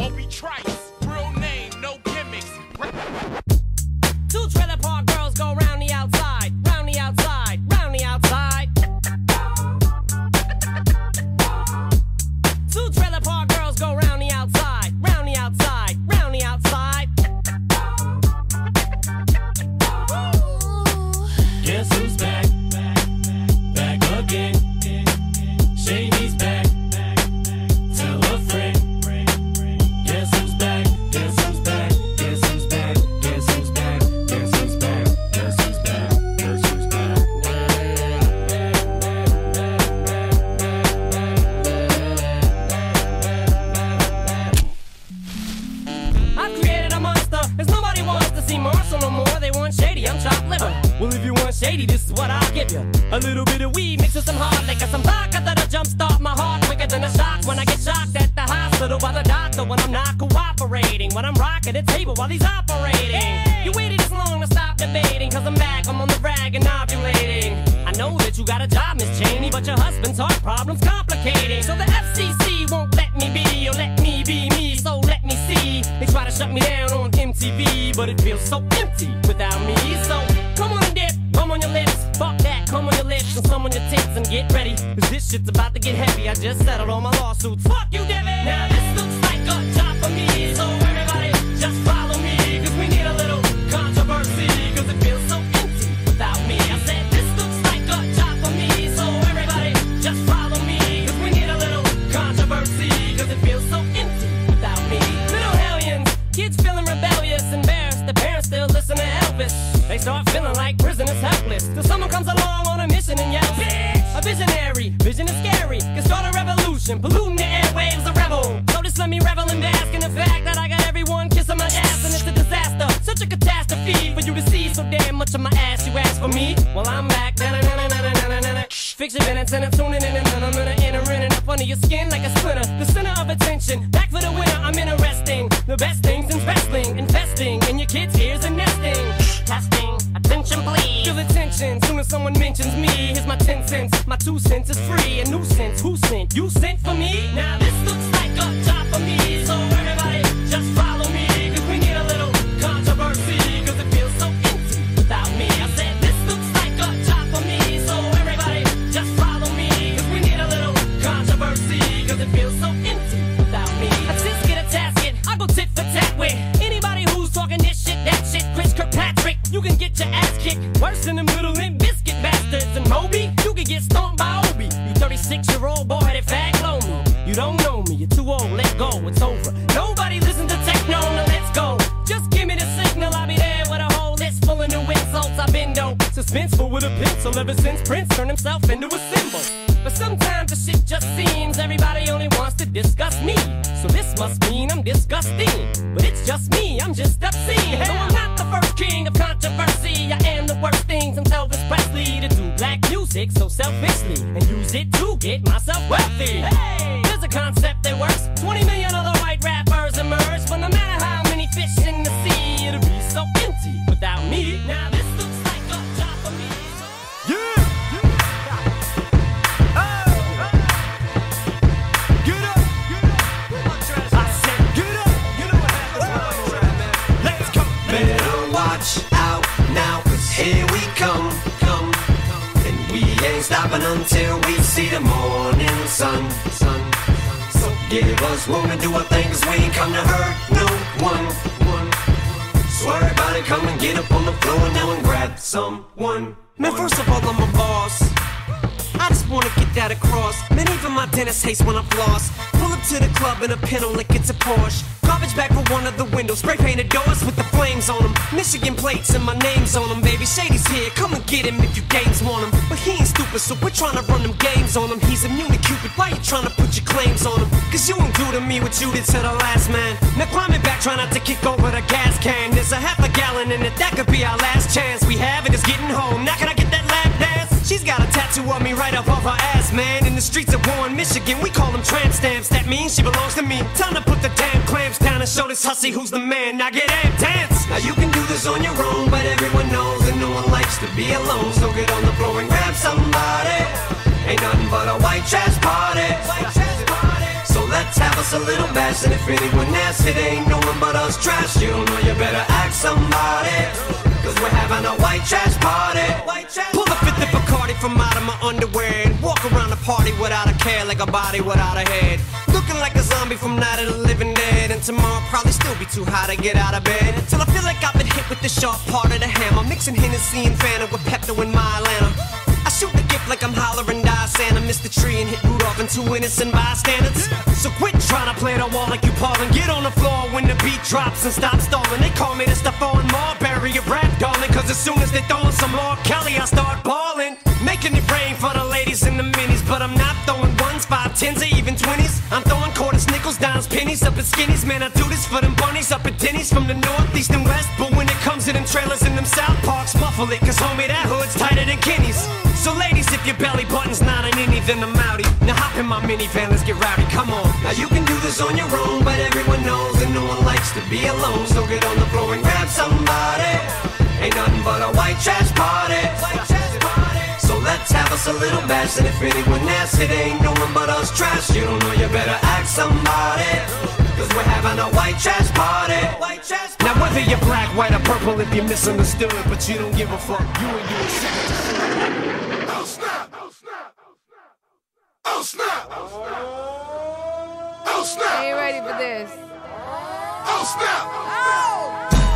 Kobe Trice. Real name, no gimmicks. Two trailer park girls go round the outside, round the outside, round the outside. Two trailer park girls go round the outside, round the outside, round the outside. Guess who's back? Back again. Shady's back. Tell a friend. Guess who's back? Guess who's back? Guess who's back? Guess who's back? Guess who's back? Guess who's back? Guess who's back? I've created a monster, as nobody wants to see Marshall no more. They want Shady, I'm chopped liver. Well, if you want Shady, this is what I'll give you. A little bit of weed mixed with some hard liquor, some vodka that'll jumpstart my heart quicker than a shock when I get shocked at the hospital by the doctor when I'm not cooperating. When I'm rocking the table while he's operating. Hey! You waited this long to stop debating, cause I'm back, I'm on the rag and ovulating. I know that you got a job, Miss Cheney, but your husband's heart problem's complicating. So the FCC won't let me be, or let me be me, so let me see. They try to shut me down on MTV, but it feels so empty without me. So come on and dip, come on your lips, fuck that, come on your lips and some on your tits and get ready, cause this shit's about to get heavy. I just settled all my lawsuits, fuck you, Devin. Now this looks like a job for me, so everybody just follow me, cause we need a little controversy, cause it feels so empty without me. I said this looks like a job for me, so everybody just follow me, cause we need a little controversy, cause it feels so empty without me. Little hellions, kids feeling rebellious, embarrassed, the parents still listen to Elvis. They start feeling like prisoners helpless, till someone comes along on a mission and yells, bitch! A visionary, vision is scary, can start a revolution, polluting the airwaves, a rebel. So just let me revel and bask in the fact that I got everyone kissing my ass, and it's a disaster, such a catastrophe for you to see so damn much of my ass. You ask for me, well I'm back. Fix your minutes and I'm tuning in, and I'm gonna enter in and up under your skin like a splinter. The center of attention, back for the winner. I'm interesting, the best things in wrestling, investing in your kids' ears and nesting. Testing, attention please. Feel the tension, soon as someone mentions me. Here's my 10 cents, my 2 cents is free. A nuisance, who sent? You sent for me? Now this looks like a job for me, so everybody just follow me, cause we need a little controversy, cause it feels so empty without me. I said this looks like a job for me, so everybody just follow me, cause we need a little controversy, cause it feels so empty without me. I just get a tasket, I go tit for tat with anybody who's talking this shit, that shit. Chris Kirkpatrick, you can get your ass kicked worse than them little Limp Bizkit bastards. And Moby, you can get stomped by Obi. You 36-year-old boy-headed fag blow me. You don't know me, you're too old, let go, it's over. Nobody listen to techno, now let's go. Just give me the signal, I'll be there with a whole list full of new insults. I've been dope, suspenseful with a pencil ever since Prince turned himself into a symbol. But sometimes the shit just seems everybody only wants to discuss me. So this must mean I'm disgusting. But it's just me, I'm just obscene. Though I'm not the first king of controversy, I am the worst thing since Elvis Presley to do black music so selfishly and use it to get myself wealthy. Hey, there's a concept that works. 20 million other white rappers emerge, but no matter how many fish in the sea, it'll be so empty without me. Now this looks like a job for me. Yeah! Get up! I said get up! You know what happens. Let's go! Better watch out now, cause here we come. And we ain't stopping until we see the morning sun. So give us room to do our thing, cause we ain't come to hurt no one. So everybody come and get up on the floor now and grab someone. Man, first of all, I'm a boss. I just wanna get that across. Man, even my dentist hates when I floss. Pull up to the club in a pinto like it's a Porsche. Garbage bag for one of the windows. Spray painted doors with the flames on them. Michigan plates and my name's on them, baby. Shady's here, come and get him if you games want him. But he ain't stupid, so we're trying to run them games on him. He's immune to Cupid, why you trying to put your claims on him? Cause you won't do to me what you did to the last man. Now climbing back, try not to kick over the gas can. There's a half a gallon in it, that could be our last chance. We have it, it's getting home, now can I get that lap dance? She's got a tattoo of me right up off her ass, man. In the streets of Warren, Michigan, we call them tramp stamps. That means she belongs to me. Time to put the damn clamps down and show this hussy who's the man. Now get amped, dance! Now you can do this on your own, but everyone knows that no one likes to be alone. So get on the floor and grab somebody. Ain't nothing but a white trash party. So let let's have us a little bash. And if anyone asks, it ain't no one but us trash. You don't know, you better ask somebody, cause we're having a white trash party. Pull the fifth of Bacardi from out of my underwear and walk around the party without a care, like a body without a head. Looking like a zombie from Night of the Living Dead. And tomorrow probably still be too high to get out of bed. Till I feel like I've been hit with the sharp part of the hammer. Mixing Hennessy and Fanta with Pepto in my Atlanta. I shoot the gift like I'm hollering die Santa. Miss the tree and hit Rudolph and 2 innocent bystanders. So quit trying to play the wall like you Paul and get on the floor when the beat drops and stop stalling. They call me the Stephon Marbury of rap, darling, cause as soon as they throwing some Lord Kelly, I start balling. Making it rain for the ladies in the minis, but I'm not throwing ones, 5, 10s, or even 20s. I'm throwing quarters, nickels, dimes, pennies up at Skinnies. Man, I do this for them bunnies up at Denny's from the north, east, and west. But when it comes to them trailers in them South Parks, muffle it, cause homie, that hood's tighter than Kenny's. So ladies, if your belly button's not an innie, then I'm outie. Now hop in my minivan, let's get rowdy, come on. Now you can do this on your own, but everyone knows that no one likes to be alone. So get on the floor and grab somebody. Ain't nothing but a white trash party. So let's have us a little bash. And if anyone asks, it ain't no one but us trash. You don't know, you better ask somebody, cause we're having a white trash party. Now whether you're black, white, or purple, if you're misunderstood, but you don't give a fuck, you and you are second. Oh snap! Oh snap! Oh snap! Oh snap! Ain't ready for this. Oh snap! Oh!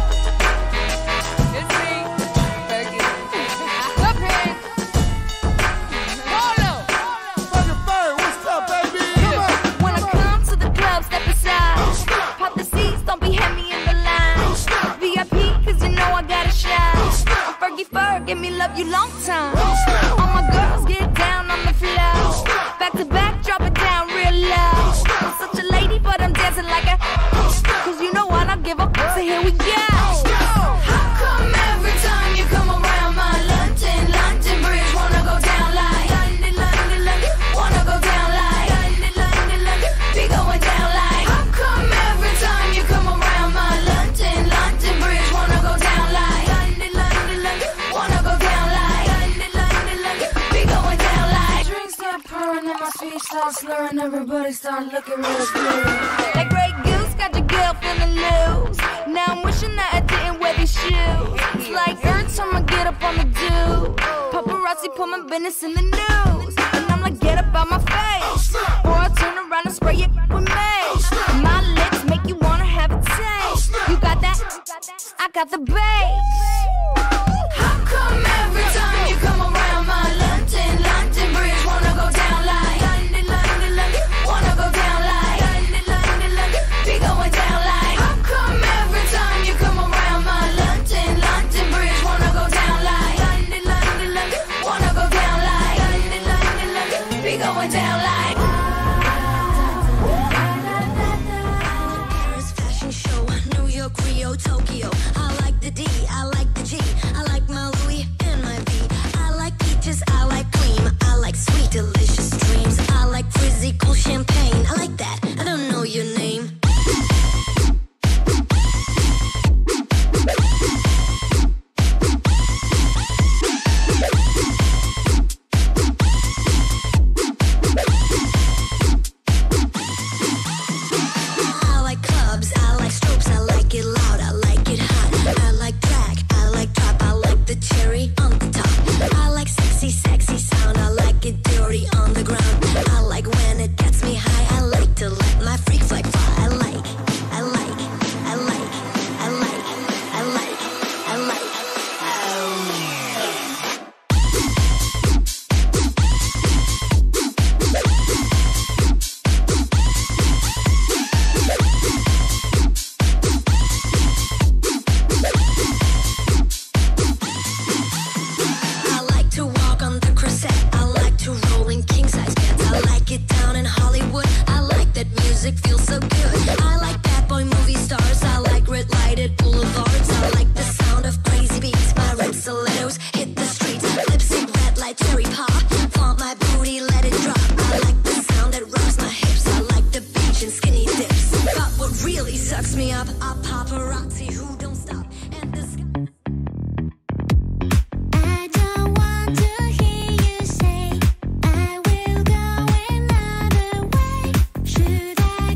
It's me, Fergie. Up here. Hold on. Fucking Bird, what's up, baby? Come on! When I come to the club, step aside. Oh snap! Pop the seats, don't be heavy in the line. Oh snap! VIP, cause you know I got a shine. Oh snap! I'm Fergie Ferg, give me love you long time. Oh snap! All my girls get down on the floor. Oh snap! Back to back, drop it down real low. Oh snap! I'm such a lady, but I'm dancing like a. Oh snap! Cause you know I don't give up, so here we go. How come every time you come around my London Bridge wanna go down like London, wanna go down like London, be going down like. How come every time you come around my London Bridge wanna go down like London, wanna go down like London, be going down like. Drinks start pouring and my speech starts slurring. Everybody start looking real good. That great goose got your girl feeling loose. Now I'm wishing that I didn't wear these shoes. It's like every time I get up on the do, paparazzi put my business in the news. And I'm like, get up out my face, or I turn around and spray it with mace. My lips make you wanna have a taste. You got that? I got the bass. How come every time you come around my London Bridge wanna go down like London, wanna go down like London, be going down like. How come every time you come around my London Bridge wanna go down like London, wanna go down like London, be going down like. Paris fashion show, New York, Rio, Tokyo. I like the D, I like the G, I like my Louis and my V. I like peaches, I like cream, I like sweet, delicious dreams. I like frizzy, cool champagne. I like that. I don't know your name. I like clubs, I like strokes, I like it loud, I like it hot. I like drag, I like drop, I like the cherry on the top. I like sexy, sexy sound, I like it dirty on the ground. I like when it gets me high, I like to let my freak flag fly. I like, I like, I like, I like, I like, I like, I like to walk on the croissant. I like to roll in king size pants. I like it down in Hollywood. I like that music feels so good. I like bad boy movie stars. I like red lighted boulevards. I like the sound of crazy beats. My red stilettos hit the streets. Lip sync red like cherry pop. Flaunt my booty, let it drop. I like the sound that rocks my hips. I like the beach and skinny dips. But what really sucks me up are paparazzi who don't stop. And the sky. I don't want to hear you say I will go another way. Should I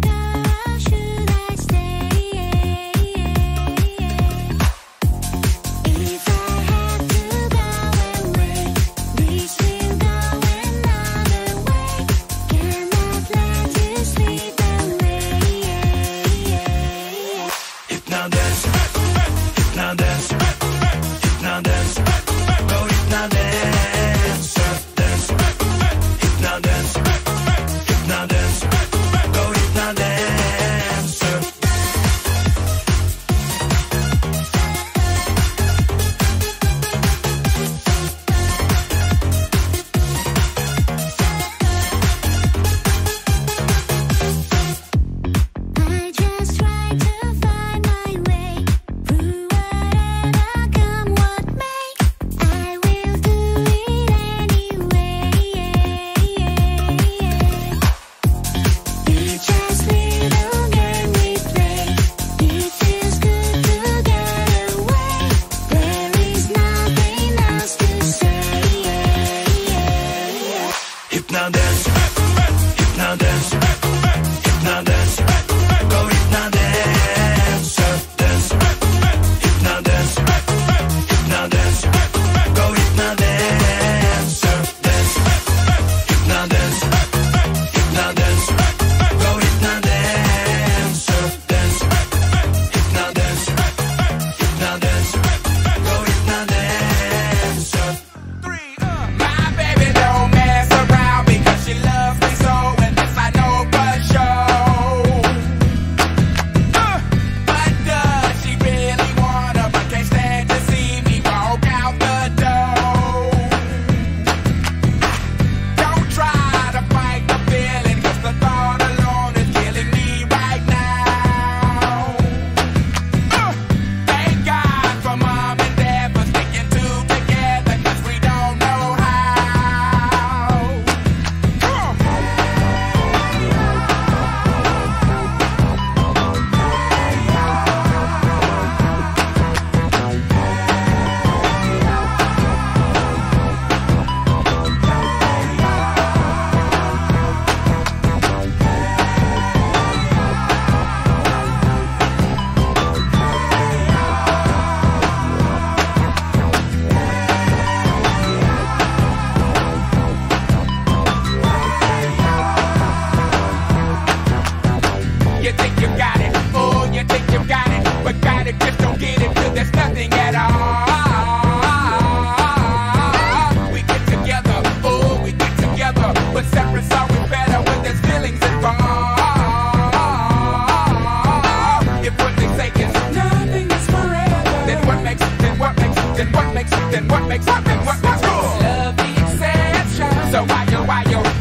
then what makes cool? Love the exception. So why yo,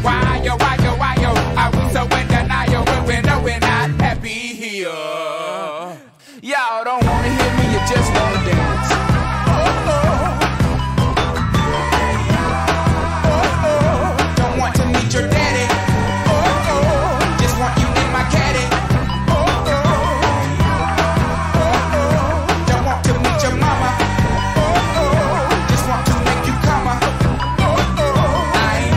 are we so in denial when we know we're not happy here? Y'all don't wanna hear me, you just wanna dance. Don't want to meet your daddy. Just want you in my caddy. Don't want to meet your mama. Just want to make you come. I'm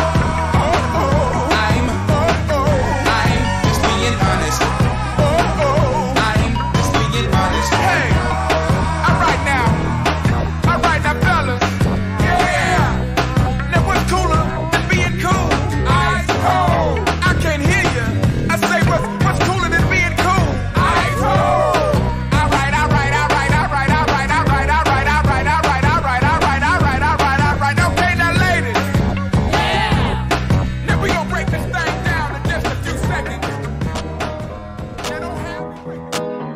just being honest. I'm just being honest. Hey, all right now, fellas. Yeah. Now what's cooler than being cool? Ice cold. I can't hear you. I say what's cooler than being cool? Ice cold. All right. Okay, now ladies. Yeah. Now we gonna break this thing down in just a few seconds. Now don't have me wait.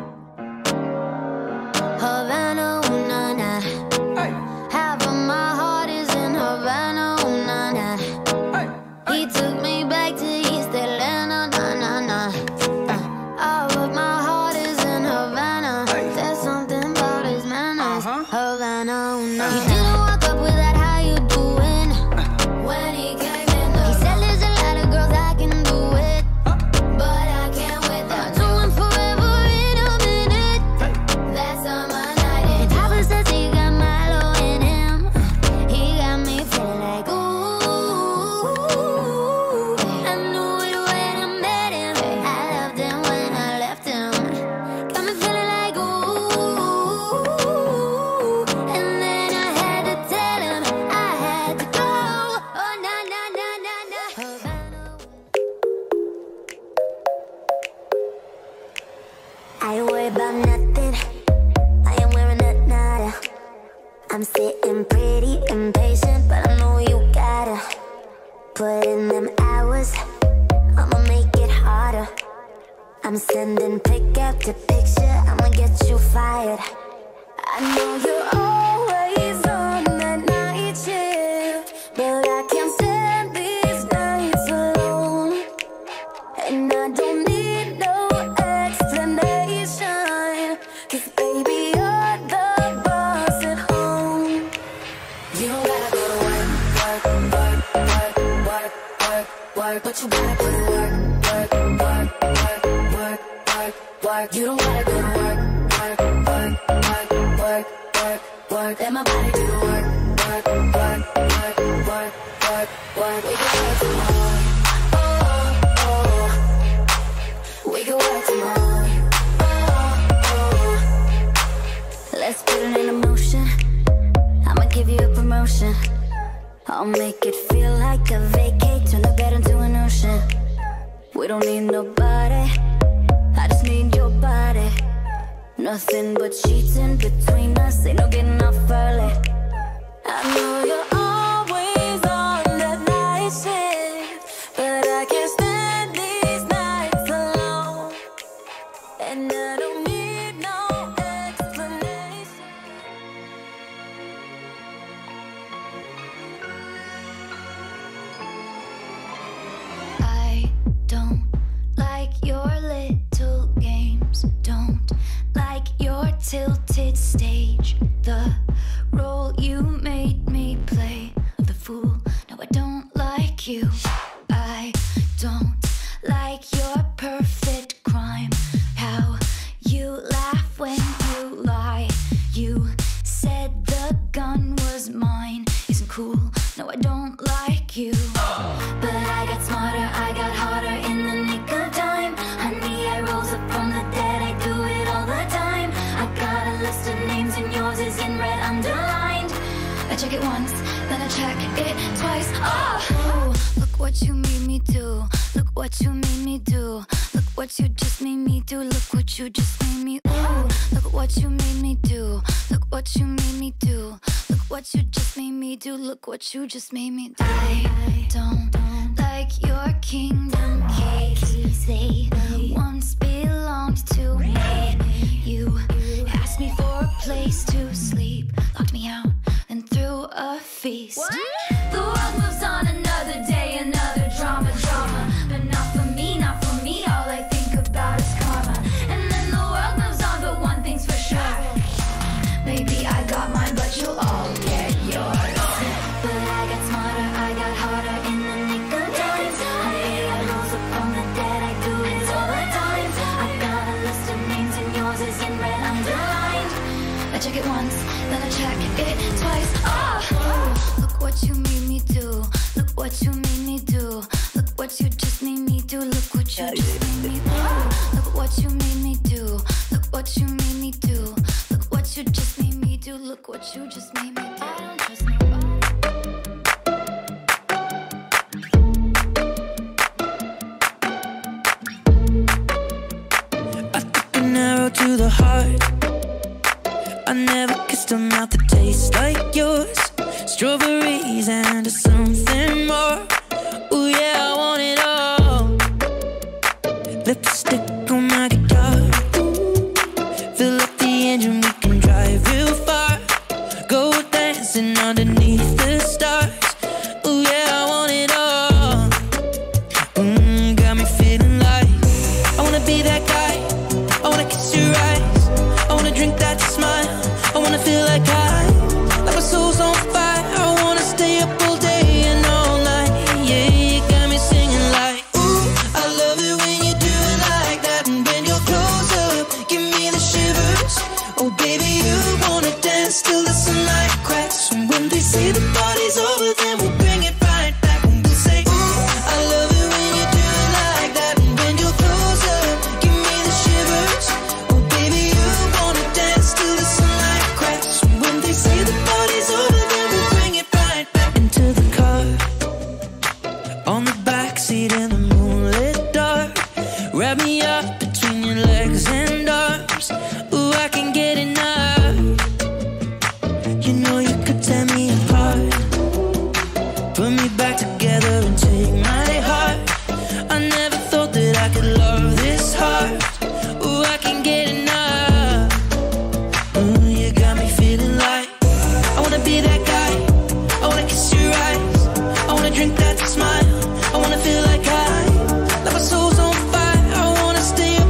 Havana, ooh, na, na. Hey. Half of my heart is in Havana, ooh, na, na. He took me back to East Atlanta, na, na, na. Oh, but my heart is in Havana. There's something about his manners. Havana, ooh, na, na. He didn't walk up with that, how you doing? When he came in, he said there's a lot of girls I can do it, but I can't with them. Doing forever in a minute. That's on my night. And Papa says he got Milo in him. He got me feeling like ooh. I knew it when I met him. I loved him when I left him. Got me feeling like ooh. And then I had to tell him I had to go. Oh na na na na na. Havana. I ain't worried about nothing. I am wearing a nada. I'm sitting pretty impatient, but I know you gotta put in them hours. I'ma make it harder. I'm sending pick after picture. I'ma get you fired. I know you're always on that night shift, but I can't stand these nights alone. And I don't need no explanation, 'cause baby, you're the boss at home. You don't gotta go to work, but you gotta put in work. You don't gotta go to work. Let my body do the work. We can work tomorrow. We can work tomorrow. Let's put it in motion. I'ma give you a promotion. I'll make it feel like a vacate. Turn the bed into an ocean. We don't need nobody. I just need your body. Nothing but sheets in between us. Ain't no getting off early. I know you're always on that night shift, but I can't stand these nights alone. And I don't need no explanation. I don't like your little games. Don't like your tilted stage. The role you made me play, the fool. No, I don't like you. I don't like your perfect crime. How you laugh when you lie. You said the gun was mine. Isn't cool. No, I don't like you. But I got smarter, I got harder in the nick of time. Honey, I rose up from the dead, I do it all the time. I got a list of names and yours is in red underlined. I check it once, then I check it twice. Oh, look what you made me do. Look what you made me do. Look what you just made me do. Look what you just made me. Ooh, look what you made me do. Look what you made me do. Look what you just made me do. Look what you just made me do. I don't like your kingdom keys. They once belonged to me. You asked me for a place to sleep, locked me out, and what you made me do. Look what you made me do. Look what you just made me do. Look what you just made me do. Look what you made me do. Look what you made me do. Look what you just made me do. Look what you just made me do. I don't trust nobody. I took an arrow to the heart. I never kissed a mouth that tastes like yours. Strawberries and something more. Ooh yeah, I want it all. Lipstick on my guitar. Fill up the engine, we can drive real far. Go dancing underneath the stars. Ooh yeah, I want it all. Got me feeling like I wanna be that guy. I wanna kiss your eyes. I wanna drink that smile. I wanna feel like like my soul's on fire. I wanna stay up all day and all night. Yeah, you got me singing like, ooh, I love it when you do it like that. And when you're close up, give me the shivers. Oh baby, you wanna dance till the sunlight cracks. And when they say the party's over, then we'll bring it right back. And we'll say, ooh, I love it when you do it like that. And when you're close up, give me the shivers. Oh baby, you wanna dance till the sunlight cracks. And when they say the party's over, then we'll bring it right back. Into the car, on the backseat in the moonlit dark. Wrap me up between your legs and arms. Ooh, I can get enough. You know you could tear me apart. Put me back together and take my heart. I never thought that I could love this hard. Ooh, I can get enough. Ooh, you got me feeling like I wanna be that guy. I wanna kiss your eyes. I wanna drink that smile. I wanna feel like my soul's on fire. I wanna stay up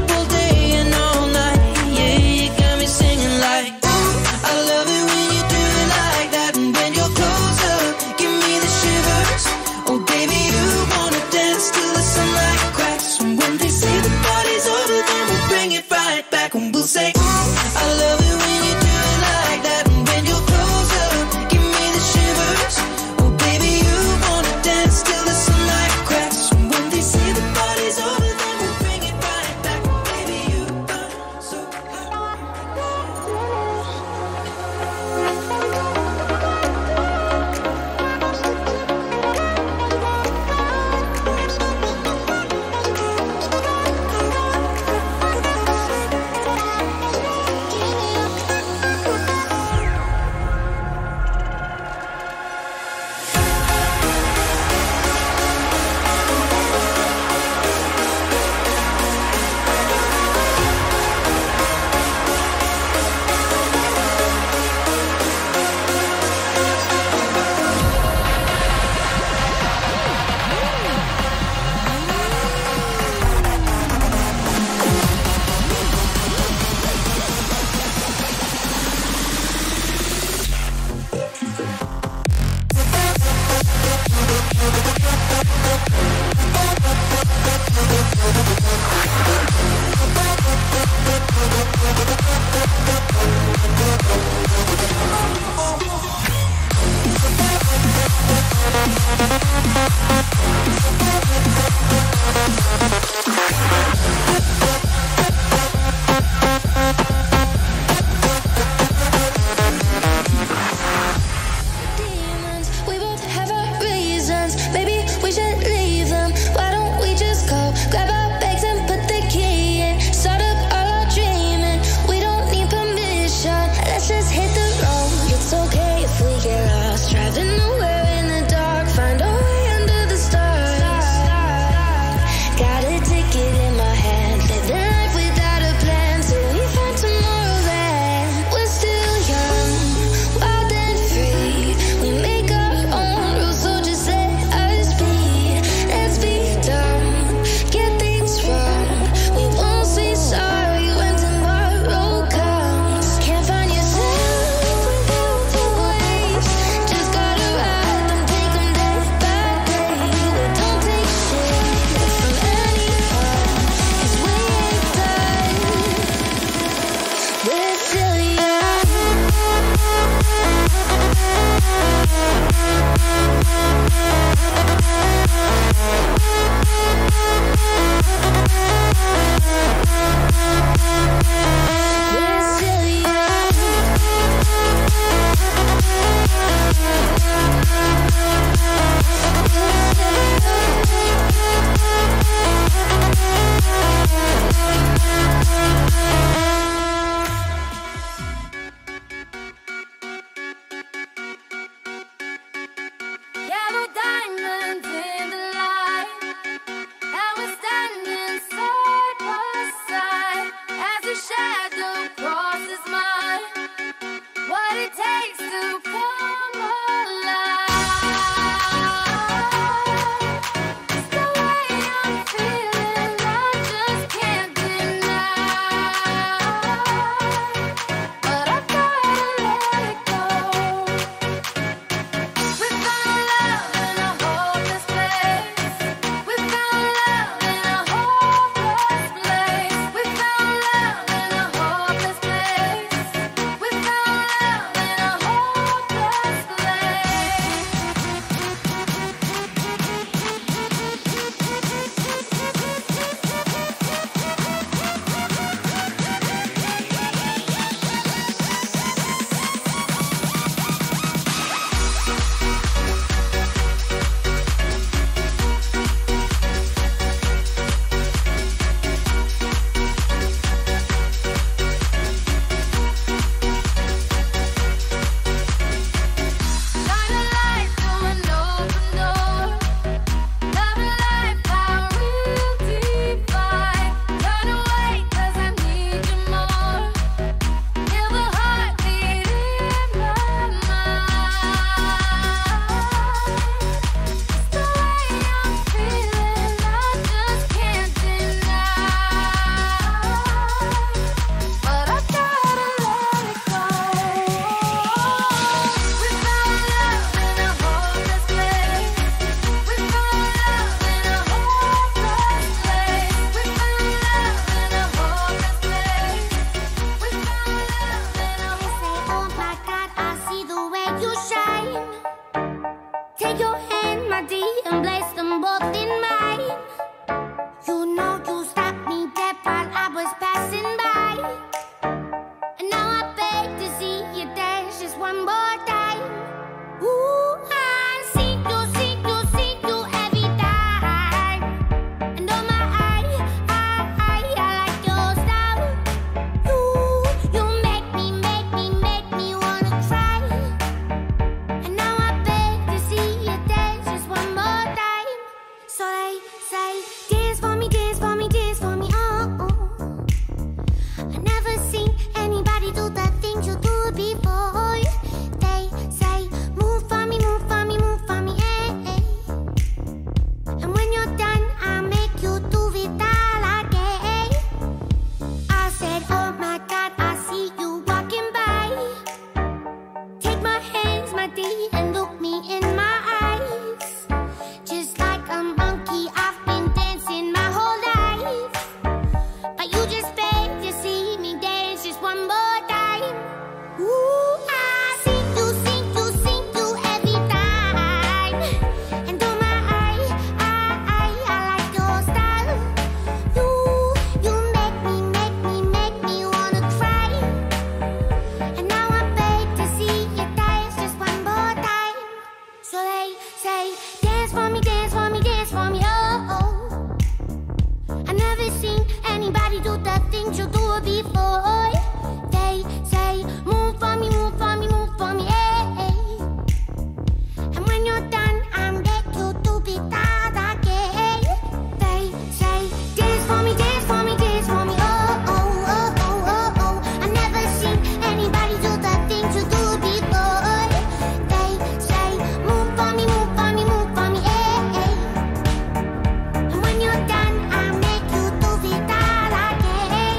seen anybody do the things you do before. They say, move for me, move for me, move for me, hey. And when you're done, I'm back you to be that again. They say, dance for me, dance for me, dance for me, oh, oh, oh, oh, oh, oh. I've never seen anybody do the things you do before. They say, move for me, move for me, move for me, hey. And when you're done, I'll make you do it that again.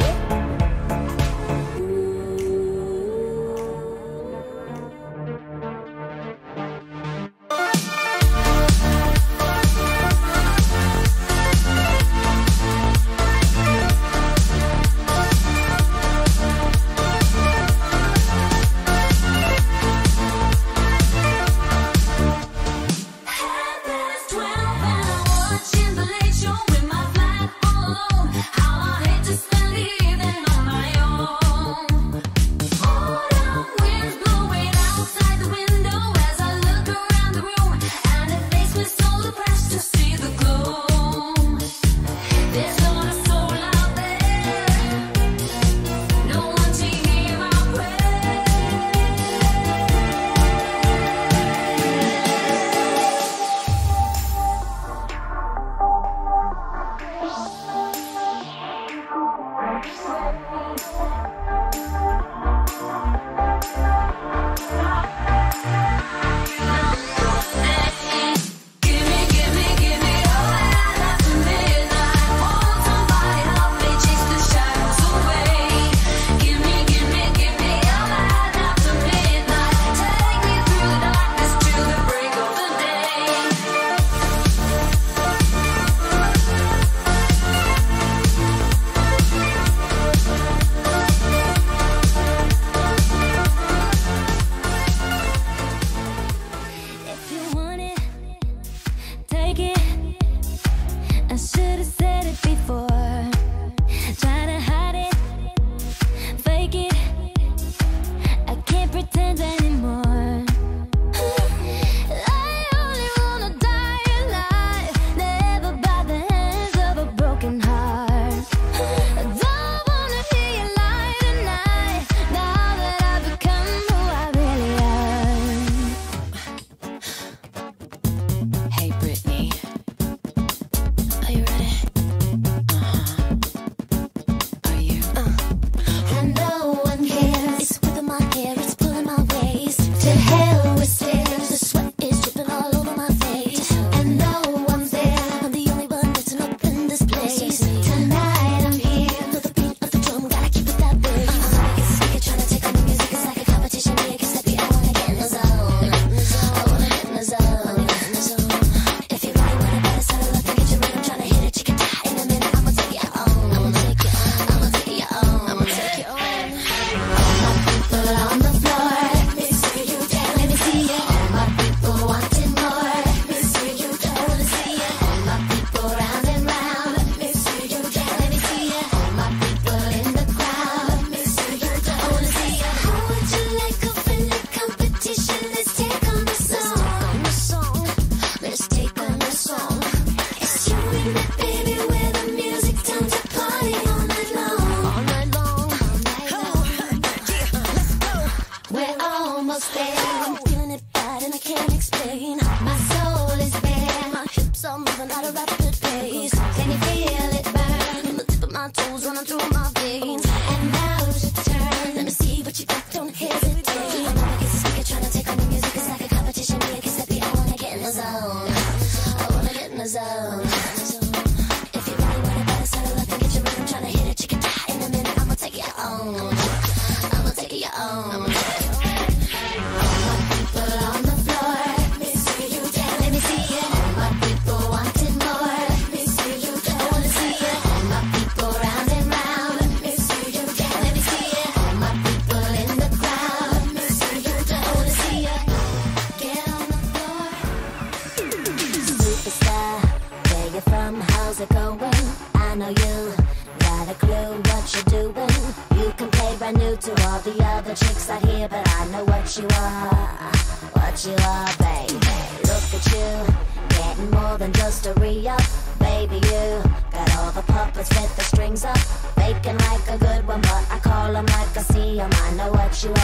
Getting more than just a re-up, baby. You got all the puppets fit the thumbs up. Faking like a good one, but I call them like I see them. I know what you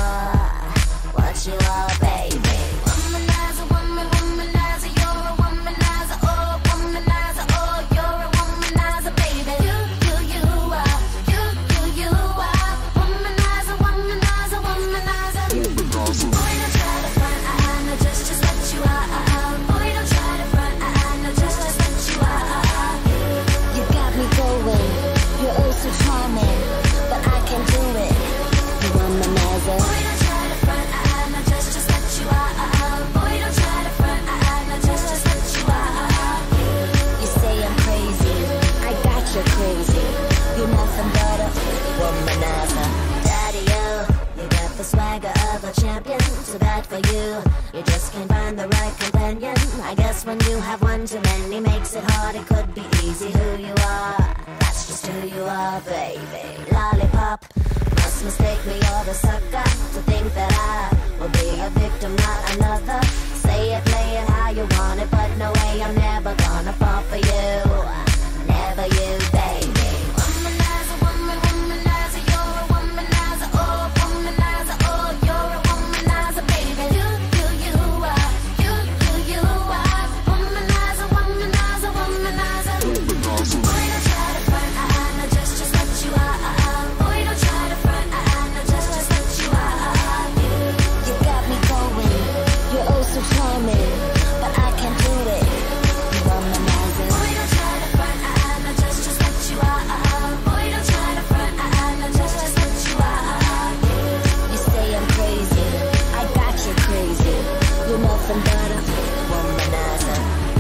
are, baby. Womanizer, womanizer, you're a womanizer, oh, womanizer, oh, you're a womanizer, baby. You are, you are, womanizer, womanizer, womanizer. Boy, don't try to front, no, just what you are. Boy, don't try to front, no, just what you are. You got me going, you're oh so charming, but I can't do it. You womanizer. Boy, don't try to front, no, just what you are. Boy, don't try to front, no, just what you are. You say I'm crazy, I got you crazy. You're nothing but a womanizer. Daddy, you got the swagger of a champion. Too bad for you, you just can't find the right companion. I guess when you have one too many makes it hard. It could be easy who you are. That's just who you are, baby. Lollipop, must mistake me or the sucker to think that I will be a victim, not another. Say it, play it how you want it, but no way, I'm never gonna fall for you. Never you, baby. Womanizer, womanizer, you're a womanizer, oh, womanizer, oh, you're a womanizer, baby. You are, you are, womanizer, womanizer, womanizer. Boy, don't try to front, no, just what you are. Boy, don't try to front, no, just what you are. You got me going, you're oh so charming, but I can't do it. You womanizer. Boy, don't try to front, no, just what you are. Boy, don't try to front, no, just what you are. You say I'm crazy, I got you crazy. You're nothing but a womanizer.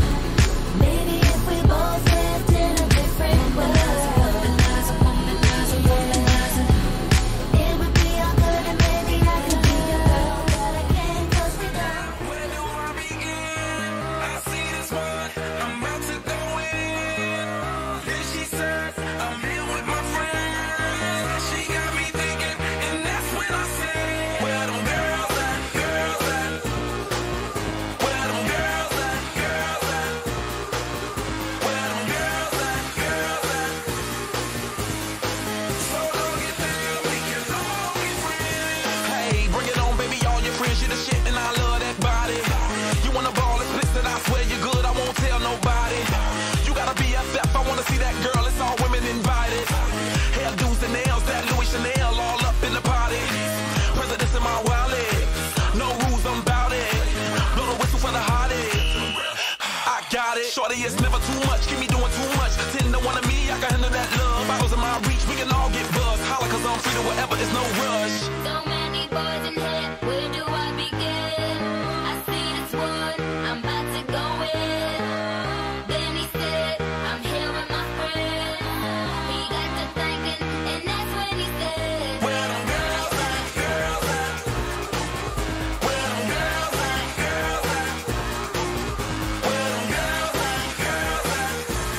Maybe if we both lived in a different world, womanizer, womanizer, womanizer, it would be all good and maybe I could be your girl, but I can't 'cause we don't. Where do I begin? I see this one, I'm about to go in. Then she says, I'm here with my friends. She got me thinking, and that's when I say, where them girls at, girls at? Where them girls at, girls at? Where them girls at, girls at? So don't get down, we can all be friends. Hey, bring it on, baby, all your friends, you the shit, and I love that body. You wanna ball explicit, I swear you're good, I won't tell nobody. You gotta be BFF, I wanna see that girl, it's all women invited. Hairdos and nails, that Louis Chanel, all up in the party. Presidents in my wallet, no rules, I'm bout it. Blow the whistle for the hottie. I got it. Shorty, it's never too much, keep me doing too much. 10 to 1 of me, I can handle that love. Bottles in my reach, we can all get buzzed. Holla 'cause I'm free to whatever, it's no rush. So many boys in here, where do I begin? I see this one, I'm about to go in. Then he said, I'm here with my friend. He got to thinking, and that's when he said, Where them girls at, girls at? Where them girls at, girls at? Where them girls at, girls at?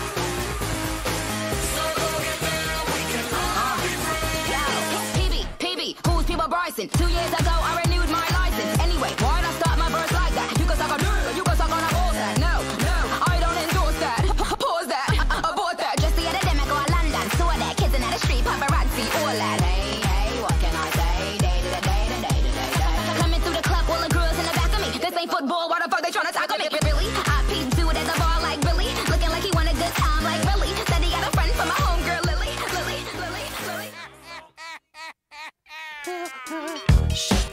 So go get down, we can all be friends. Yo, PB, who's People Bryson? 2 years ago, I renewed my license. Anyway, why'd I start my verse like that? You can suck a dick, you can suck on a bullshit. No, I don't endorse that. Pause that, abort that. Just the other day, I go to London, saw that kids in the street, paparazzi, all that. Hey, what can I say? Day to day. Coming through the club, all the girls in the back of me. This ain't football, why the fuck they tryna tackle me? Really? I peeped dude at the bar like Billy, looking like he want a good time like Billy. Said he got a friend from my homegirl Lily. Shh.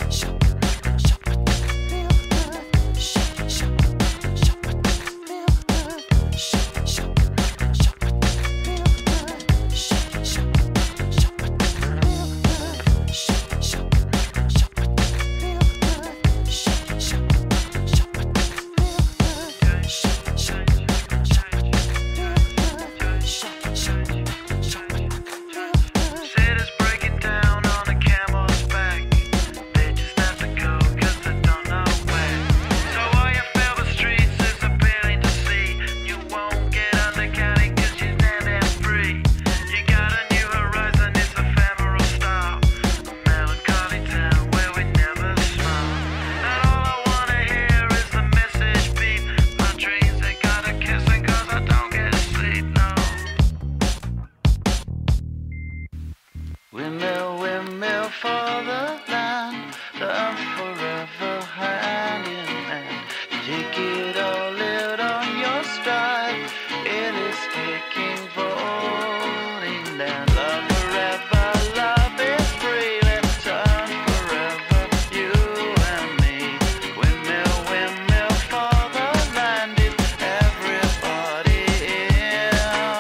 Windmill, windmill for the land, the forever hand in hand. Take it all, live on your stride. It is taking voting land. Love forever, love is free. Let's turn forever, you and me. Windmill, windmill for the land. Is everybody in?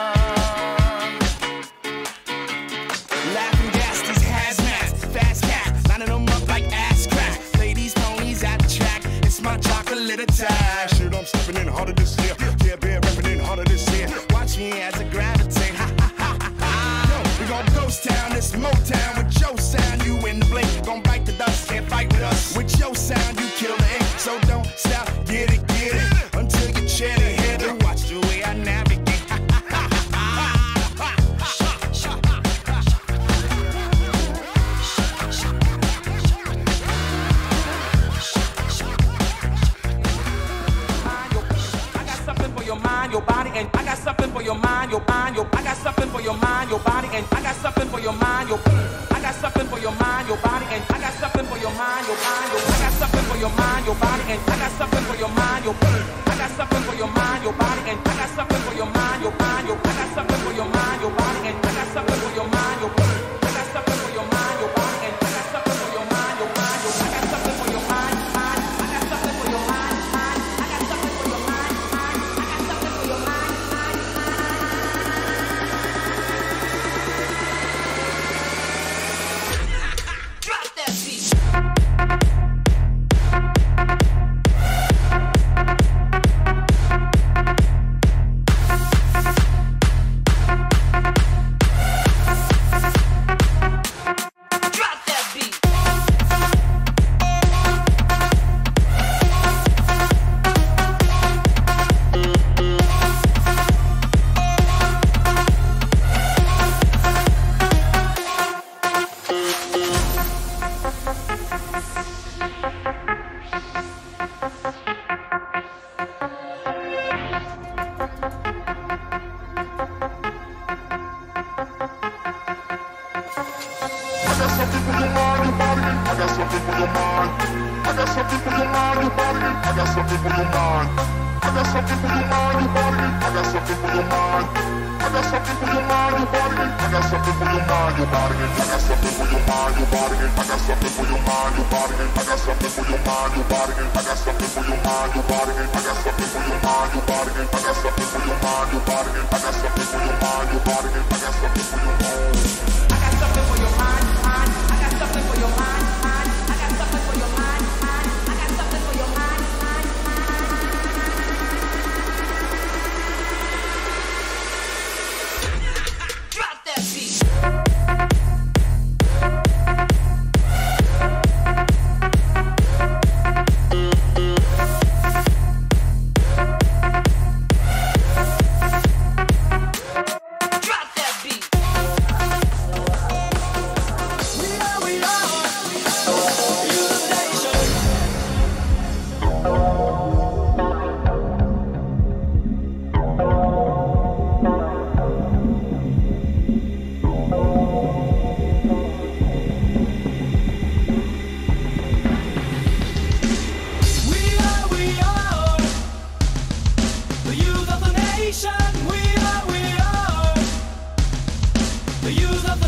Laughing gas, these hazmats, fast cat, lining them up like ass crack. Play these ponies at the track, it's my chocolate attack. Shit, I'm stepping in harder this year. Yeah, bear repping in harder this year. Watch me as I gravitate, ha ha ha ha ha. Yo, we gon' ghost town, this Motown with your sound. You in the blink, gon' bite the dust, can't fight with us. With your sound, you kill the ink, so don't stop, get it, until you chat it, hit it. Watch the way I navigate. Your body, and I got something for your mind, your mind, your. I got something for your mind, your body, and I got something for your mind, your. I got something for your mind, your body, and I got something for your mind, your mind, your. I got something for your mind, your body, and I got something for your mind, your. I got something for your mind, your body, and I got something for your mind, your mind, your. I got something for your mind, your body, and I got something for your mind, your. I got something for your mind, your body, and I got something for your mind, your mind, your. I got something for your mind, mind. I got something for your mind, mind. I got something for your mind, mind. I got something for your mind, mind. Drop that beat. Drop that beat.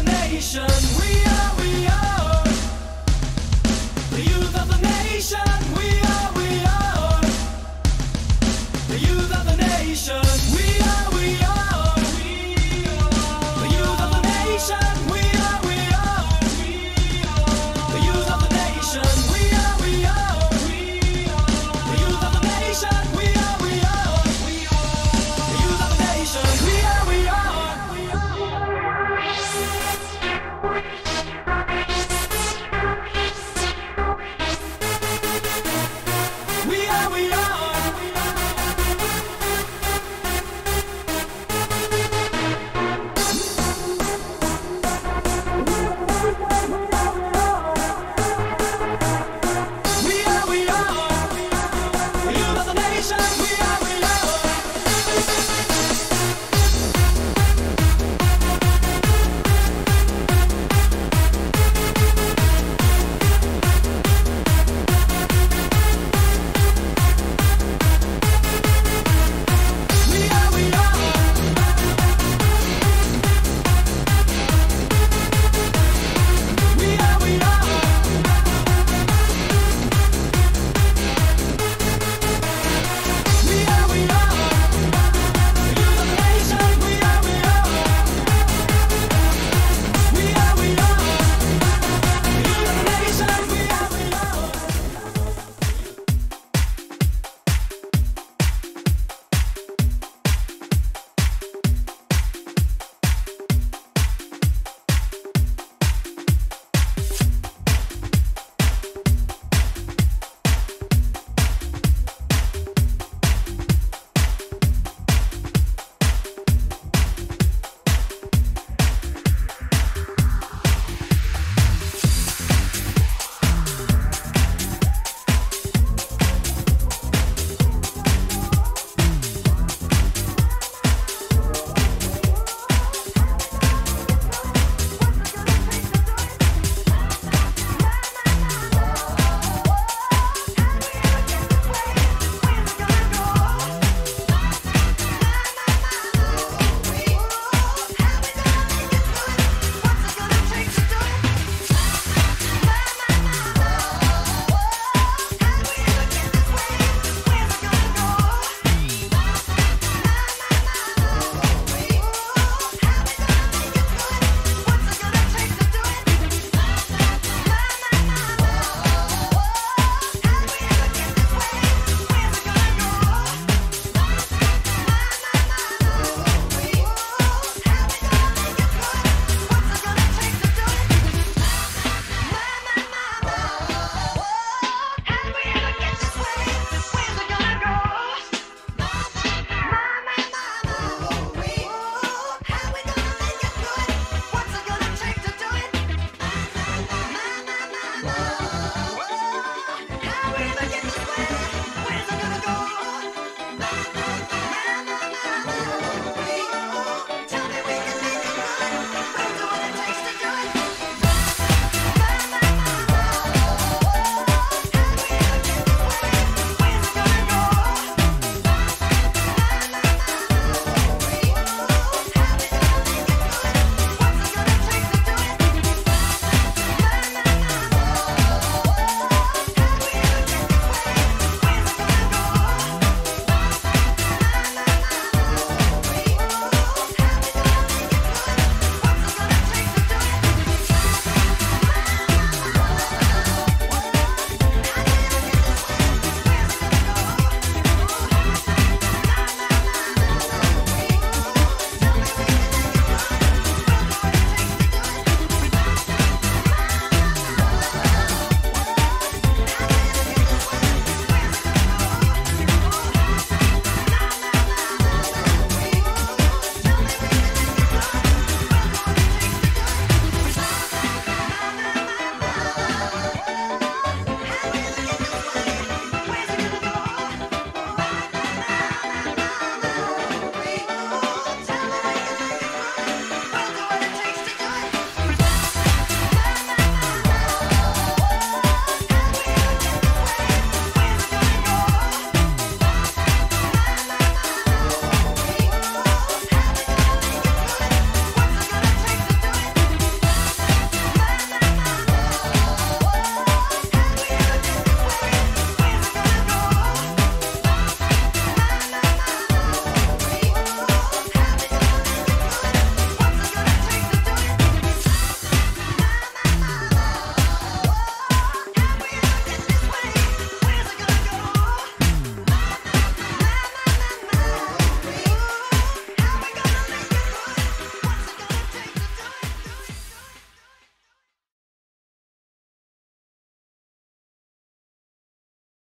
We are the youth of the nation.